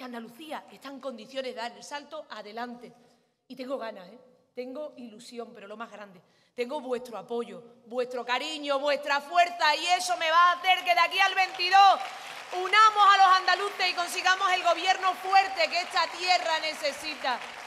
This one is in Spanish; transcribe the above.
Andalucía está en condiciones de dar el salto adelante. Y tengo ganas, tengo ilusión, pero lo más grande, tengo vuestro apoyo, vuestro cariño, vuestra fuerza, y eso me va a hacer que de aquí al 22 unamos a los andaluces y consigamos el gobierno fuerte que esta tierra necesita.